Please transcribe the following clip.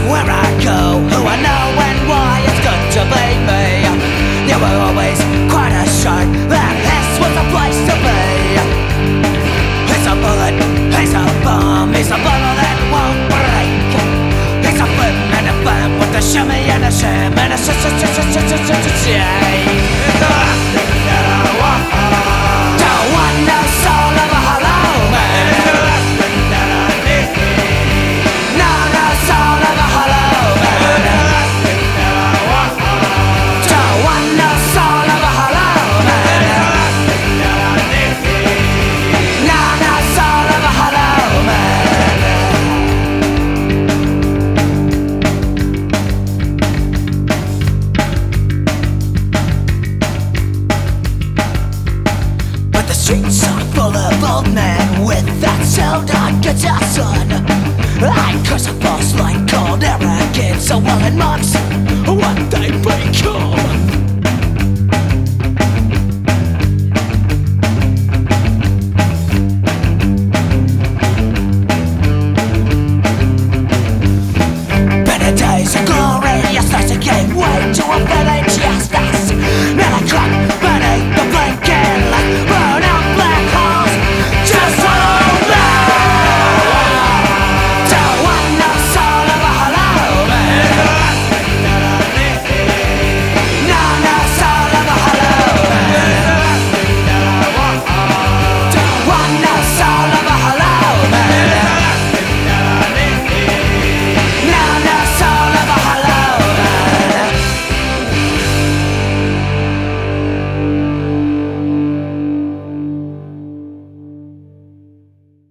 where I go, who I know and why it's good to be me. You were always quite assured that this was the place to be. He's a bullet, he's a bomb, he's a bottle that won't break. He's a flim and a flam with a shimmy and a sham and a sh-sh-sh-sh-sh-sh-sh-sh-sh.